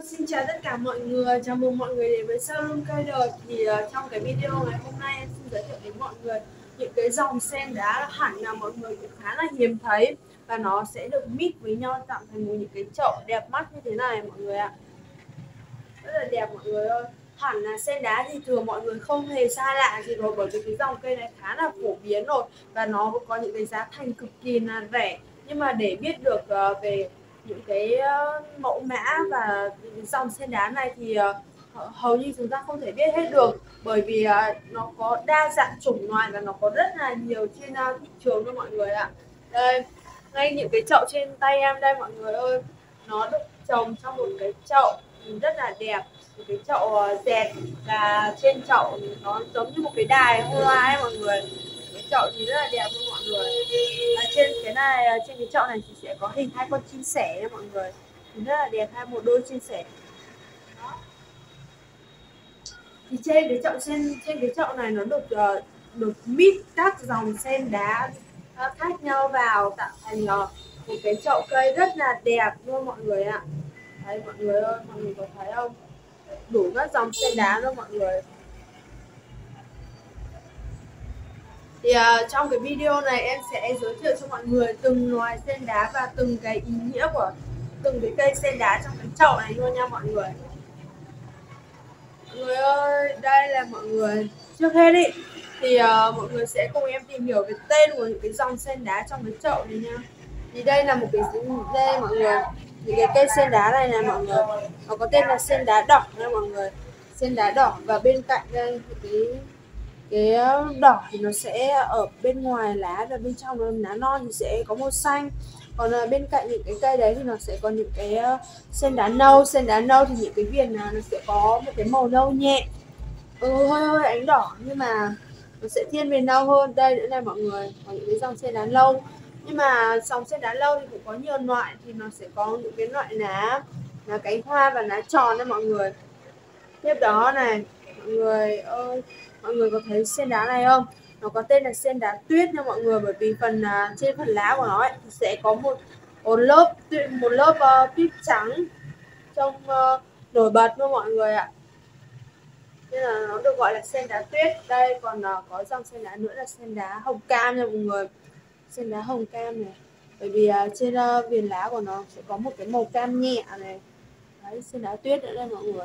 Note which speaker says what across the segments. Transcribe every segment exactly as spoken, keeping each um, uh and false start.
Speaker 1: Xin chào tất cả mọi người, chào mừng mọi người đến với Salon Cây Đời. Thì uh, trong cái video ngày hôm nay em xin giới thiệu đến mọi người những cái dòng sen đá hẳn là mọi người cũng khá là hiếm thấy, và nó sẽ được mix với nhau tạo thành một những cái chậu đẹp mắt như thế này mọi người ạ. Rất là đẹp mọi người ơi. Hẳn là sen đá thì thường mọi người không hề xa lạ gì rồi, bởi vì cái dòng cây này khá là phổ biến rồi và nó có những cái giá thành cực kỳ là rẻ. Nhưng mà để biết được uh, về những cái uh, mẫu mã và những cái dòng sen đá này thì uh, hầu như chúng ta không thể biết hết được, bởi vì uh, nó có đa dạng chủng loại và nó có rất là nhiều trên uh, thị trường cho mọi người ạ. Đây, ngay những cái chậu trên tay em đây mọi người ơi, nó được trồng trong một cái chậu rất là đẹp, một cái chậu dẹt, và trên chậu nó giống như một cái đài hoa ấy mọi người. Cái chậu thì rất là đẹp luôn mọi người. À, trên cái này, trên cái chậu này thì sẽ có hình hai con chim sẻ nha mọi người, thì rất là đẹp, hai một đôi chim sẻ. Đó. Thì trên cái chậu trên trên cái chậu này nó được uh, được mix các dòng sen đá uh, khác nhau vào tạo thành uh, một cái chậu cây rất là đẹp luôn mọi người ạ. Đấy mọi người ơi, mọi người có thấy không? Đủ các dòng sen đá luôn mọi người. Thì uh, trong cái video này em sẽ giới thiệu cho mọi người từng loài sen đá và từng cái ý nghĩa của từng cái cây sen đá trong cái chậu này luôn nha mọi người. Mọi người ơi, đây là mọi người. Trước hết ý, thì uh, mọi người sẽ cùng em tìm hiểu về tên của những cái dòng sen đá trong cái chậu này nha. Thì đây là một cái đây mọi người, những cái cây sen đá này này mọi người, nó có tên là sen đá đỏ nha mọi người, sen đá đỏ. Và bên cạnh đây cái cái đỏ thì nó sẽ ở bên ngoài lá, và bên trong nó lá non thì sẽ có màu xanh. Còn bên cạnh những cái cây đấy thì nó sẽ có những cái sen đá nâu. Sen đá nâu thì những cái viền nó sẽ có một cái màu nâu nhẹ, ừ, hơi hơi ánh đỏ, nhưng mà nó sẽ thiên về nâu hơn. Đây nữa này mọi người, có những cái dòng sen đá nâu. Nhưng mà dòng sen đá lâu thì cũng có nhiều loại, thì nó sẽ có những cái loại lá lá cánh hoa và lá tròn đấy mọi người. Tiếp đó này mọi người ơi, mọi người có thấy sen đá này không? Nó có tên là sen đá tuyết nha mọi người, bởi vì phần uh, trên phần lá của nó ấy, thì sẽ có một một lớp một lớp uh, tuyết trắng trông uh, nổi bật luôn mọi người ạ. Nên là nó được gọi là sen đá tuyết. Đây còn uh, có dòng sen đá nữa là sen đá hồng cam nha mọi người. Sen đá hồng cam này, bởi vì uh, trên uh, viền lá của nó sẽ có một cái màu cam nhẹ này. Đấy, sen đá tuyết nữa đây mọi người,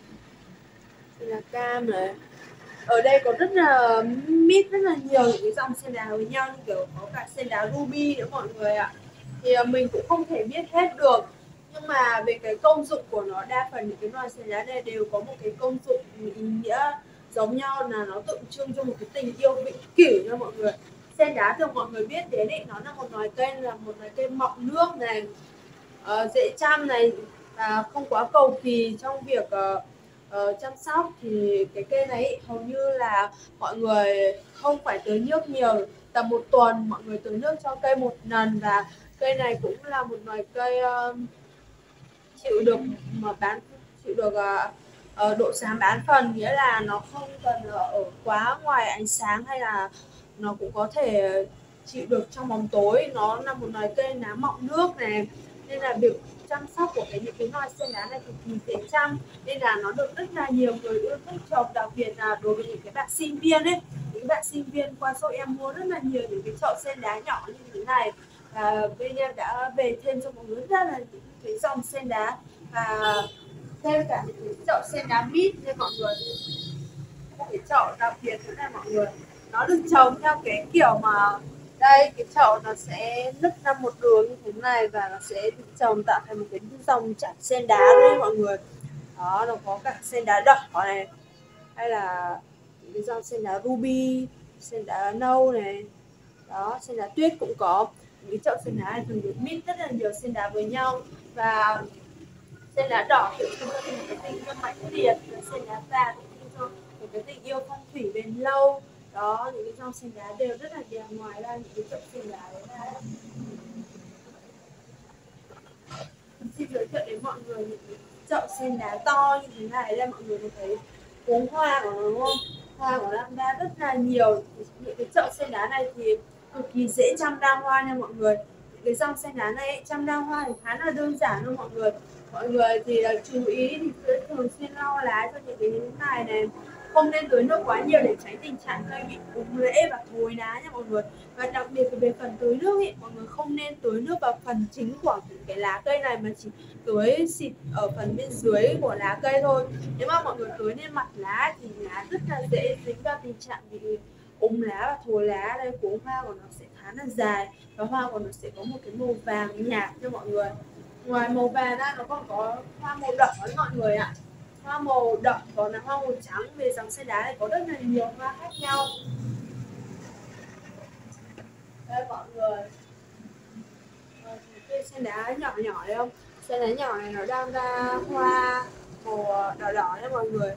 Speaker 1: sen đá cam này. Ở đây có rất là mix rất là nhiều những cái dòng sen đá với nhau, như kiểu có cả sen đá ruby nữa mọi người ạ. Thì uh, mình cũng không thể biết hết được, nhưng mà về cái công dụng của nó, đa phần những cái loài sen đá này đều có một cái công dụng ý nghĩa giống nhau, là nó tượng trưng cho một cái tình yêu vĩnh cửu nha mọi người. Sen đá thường mọi người biết đến ấy, nó là một loài cây là một loài cây mọng nước này, uh, dễ chăm này, và không quá cầu kỳ trong việc uh, uh, chăm sóc. Thì cái cây này hầu như là mọi người không phải tưới nước nhiều, tầm một tuần mọi người tưới nước cho cây một lần. Và cây này cũng là một loài cây uh, chịu được mà bán chịu được uh, uh, độ sáng bán phần, nghĩa là nó không cần ở quá ngoài ánh sáng, hay là nó cũng có thể chịu được trong bóng tối. Nó là một loài cây lá mọng nước này, nên là việc chăm sóc của cái những cái loài sen đá này cực kỳ dễ chăm, nên là nó được rất là nhiều người yêu thích trồng. Đặc biệt là đối với những cái bạn sinh viên ấy, những bạn sinh viên qua shop em mua rất là nhiều những cái chậu sen đá nhỏ như thế này, và bên em đã về thêm cho mọi người rất là những cái dòng sen đá, và thêm cả những cái chậu sen đá mít nha mọi người. Một cái chậu đặc biệt nữa này mọi người, nó được trồng theo cái kiểu mà đây, cái chậu nó sẽ nứt ra một đường như thế này, và nó sẽ được trồng tạo thành một cái dòng chạc sen đá đấy mọi người. Đó, nó có cả sen đá đỏ này, hay là những cái dòng sen đá ruby, sen đá nâu này. Đó, sen đá tuyết cũng có. Những cái chậu sen đá này thường được mix rất là nhiều sen đá với nhau. Và sen đá đỏ tượng trưng cho một cái tình yêu mãnh liệt, sen đá vàng tượng trưng cho một cái tình yêu phong thủy bền lâu. Đó, những cái dòng sen đá đều rất là đẹp. Ngoài ra những cái chậu sen đá đấy là xin giới thiệu đến mọi người những cái chậu sen đá to như thế này. Đây mọi người có thấy cuống hoa của nó đúng không? Hoa của nó ra rất là nhiều. Những cái chậu sen đá này thì cực kỳ dễ chăm đa hoa nha mọi người. Những cái dòng sen đá này chăm đa hoa thì khá là đơn giản luôn mọi người. Mọi người thì uh, chú ý thì thường xuyên lau lá cho những cái này này, không nên tưới nước quá nhiều để tránh tình trạng cây bị úng rễ và thối lá nha mọi người. Và đặc biệt về phần tưới nước ý, mọi người không nên tưới nước vào phần chính của những cái lá cây này mà chỉ tưới xịt ở phần bên dưới của lá cây thôi. Nếu mà mọi người tưới lên mặt lá thì lá rất là dễ dính vào tình trạng bị úng lá và thối lá. Đây cuống hoa của nó sẽ khá là dài và hoa của nó sẽ có một cái màu vàng nhạt cho mọi người. Ngoài màu vàng ra nó còn có hoa màu đậm với mọi người ạ. Hoa màu đậm còn là hoa màu trắng. Về dòng sen đá này có rất là nhiều hoa khác nhau. Đây mọi người, cây sen đá nhỏ nhỏ đấy không? Sen đá nhỏ này nó đang ra hoa màu đỏ đỏ nha mọi người.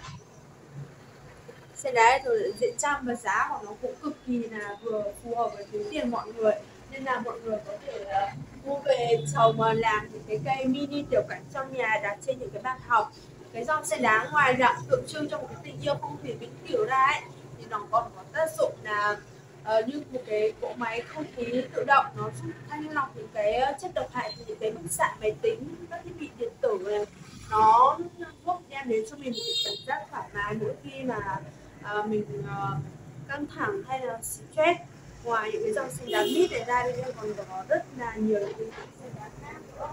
Speaker 1: Sen đá này thường dễ chăm và giá của nó cũng cực kỳ là vừa phù hợp với túi tiền mọi người, nên là mọi người có thể uh, mua về trồng mà làm những cái cây mini tiểu cảnh trong nhà đặt trên những cái bàn học. Cái dòng sen đá ngoài dạng tượng trưng cho một cái tình yêu phong thủy vĩnh cửu ra ấy, thì nó còn có tác dụng là uh, như một cái cỗ máy không khí tự động, nó giúp thanh lọc những cái chất độc hại từ những cái bức xạ máy tính, các thiết bị điện tử này. Nó giúp đem đến cho mình một cái cảm giác thoải mái mỗi khi mà À, mình uh, căng thẳng hay là stress. Ngoài những cái dòng sen đá mít này ra thì còn có rất là nhiều những cái dòng sen đá khác nữa.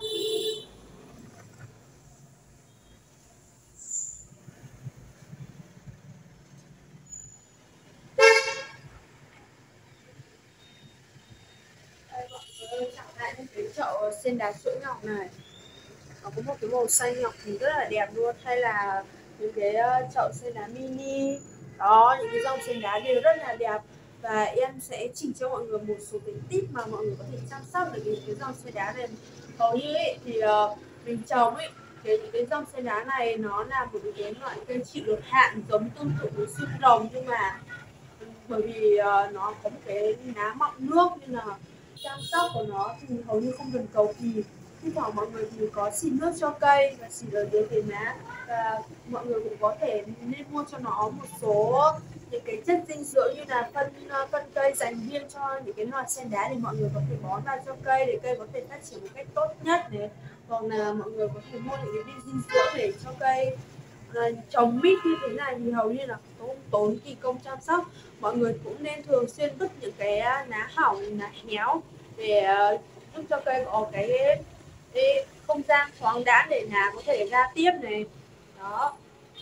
Speaker 1: Đây mọi người, chẳng hạn như cái chậu sen đá chuỗi ngọc này, nó có một cái màu xanh ngọc thì rất là đẹp luôn. Hay là những cái chậu sen đá mini đó, những cái dòng sen đá đều rất là đẹp. Và em sẽ chỉ cho mọi người một số cái tip mà mọi người có thể chăm sóc được những cái dòng sen đá này. Hầu như ấy, thì uh, mình trồng ấy, cái những cái dòng sen đá này nó là một cái loại cây chịu được hạn, giống tương tự với xương rồng, nhưng mà bởi vì uh, nó có một cái lá mọng nước nên là chăm sóc của nó thì hầu như không cần cầu kỳ. Thi thoảng mọi người thì có xịt nước cho cây và xịt ở dưới cái lá, và mọi người cũng có thể nên mua cho nó một số những cái chất dinh dưỡng như là phân phân cây dành riêng cho những cái loài sen đá, thì mọi người có thể bón vào cho cây để cây có thể phát triển một cách tốt nhất này. Hoặc là mọi người có thể mua những cái viên dinh dưỡng để cho cây uh, trồng mít như thế này thì hầu như là không tốn kỳ công chăm sóc. Mọi người cũng nên thường xuyên vứt những cái lá hỏng, lá héo để uh, giúp cho cây có cái, cái không gian thoáng đãng để lá có thể ra tiếp này. Đó,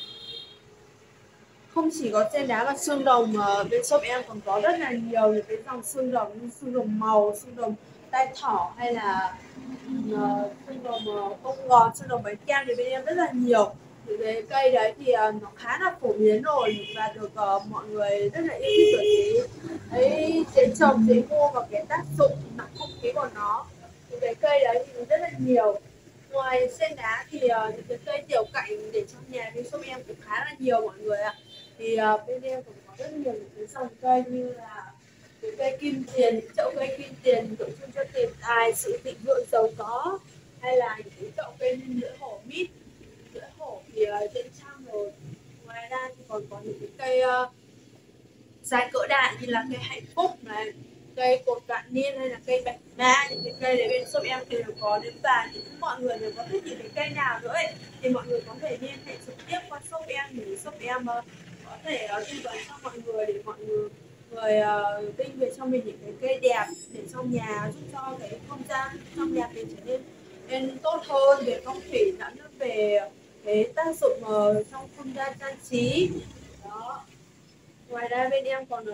Speaker 1: không chỉ có sen đá và xương rồng mà bên shop em còn có rất là nhiều những cái dòng xương rồng như xương rồng màu, xương rồng tai thỏ, hay là uh, xương rồng uh, bông ngọt, xương rồng bánh kem thì bên em rất là nhiều. Những cái cây đấy thì uh, nó khá là phổ biến rồi và được uh, mọi người rất là yêu thích bởi cái ấy dễ trồng, dễ mua và cái tác dụng nặng không khí của nó. Những cái cây đấy thì rất là nhiều. Ngoài sen đá thì uh, những cái cây tiểu cảnh để trong nhà bên shop em cũng khá là nhiều mọi người ạ. Thì uh, bên em cũng có rất nhiều những cái dòng cây như là cái cây kim tiền, chậu cây kim tiền tượng trưng cho tiền tài, sự thịnh vượng, giàu có, hay là những cái chậu cây như lưỡi hổ mít. Lưỡi hổ thì uh, dễ chăm rồi. Ngoài ra thì còn có những cái cây uh, dài cỡ đại như là cây hạnh phúc này, cây cột vạn niên, hay là cây bạch đa. Những cái cây đấy bên shop em thì đều có đến, và những mọi người đều có thích những cái cây nào nữa ấy, thì mọi người có thể liên hệ trực tiếp qua shop em để shop em uh, có thể uh, tư vấn cho mọi người để mọi người người uh, tinh về cho mình những cái cây đẹp để trong nhà, giúp cho cái không gian trong nhà mình trở nên nên tốt hơn về phong thủy, lẫn về cái tác dụng uh, trong không gian trang trí. Đó. Ngoài ra bên em còn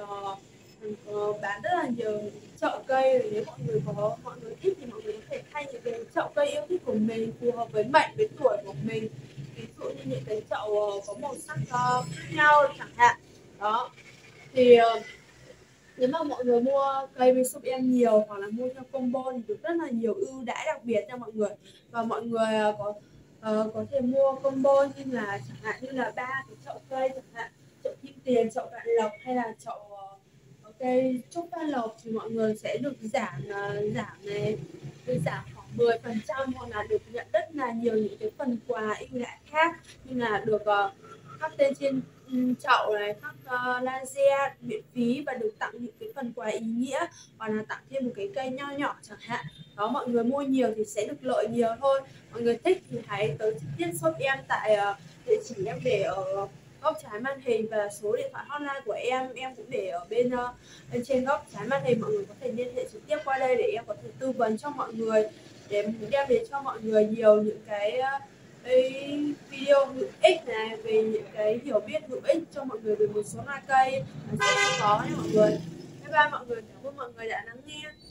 Speaker 1: uh, bán rất là nhiều chậu cây. Nếu mọi người có mọi người thích thì mọi người có thể thay những cái chậu cây yêu thích của mình, phù hợp với mệnh, với tuổi của mình. Ví dụ như những cái chậu uh, có màu sắc uh, khác nhau chẳng hạn. Đó thì uh, nếu mà mọi người mua cây bên shop em nhiều hoặc là mua theo combo thì được rất là nhiều ưu đãi đặc biệt cho mọi người. Và mọi người uh, có uh, có thể mua combo như là chẳng hạn như là ba cái chậu cây chẳng hạn, chậu kim tiền, chậu vạn lộc, hay là chậu uh, cây trúc vạn lộc, thì mọi người sẽ được giảm uh, giảm này, được giảm khoảng mười phần trăm, hoặc là được nhận rất là nhiều những cái phần quà ưu đãi khác, như là được uh, khắc tên trên chậu này, khắc uh, laser miễn phí, và được tặng những cái phần quà ý nghĩa, hoặc là tặng thêm một cái cây nho nhỏ chẳng hạn. Đó, mọi người mua nhiều thì sẽ được lợi nhiều thôi. Mọi người thích thì hãy tới trực tiếp shop em tại uh, địa chỉ em để ở góc trái màn hình, và số điện thoại hotline của em em cũng để ở bên, uh, bên trên góc trái màn hình. Mọi người có thể liên hệ trực tiếp qua đây để em có thể tư vấn cho mọi người, để đem đến cho mọi người nhiều những cái, uh, cái video hữu ích này, về những cái hiểu biết hữu ích cho mọi người về một số loài cây sẽ có nha mọi người. Bye bye mọi người, cảm ơn mọi người đã lắng nghe.